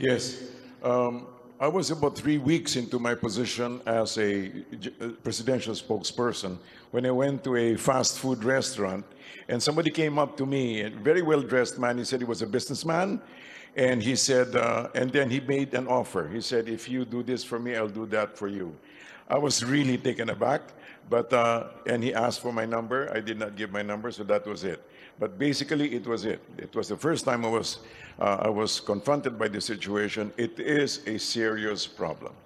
Yes. I was about 3 weeks into my position as a presidential spokesperson when I went to a fast food restaurant, and somebody came up to me, a very well-dressed man. He said he was a businessman, and he said, and then he made an offer. He said, if you do this for me, I'll do that for you. I was really taken aback, but and he asked for my number. I did not give my number, so that was it. But basically, it was it. It was the first time I was confronted by this situation. It is a serious problem.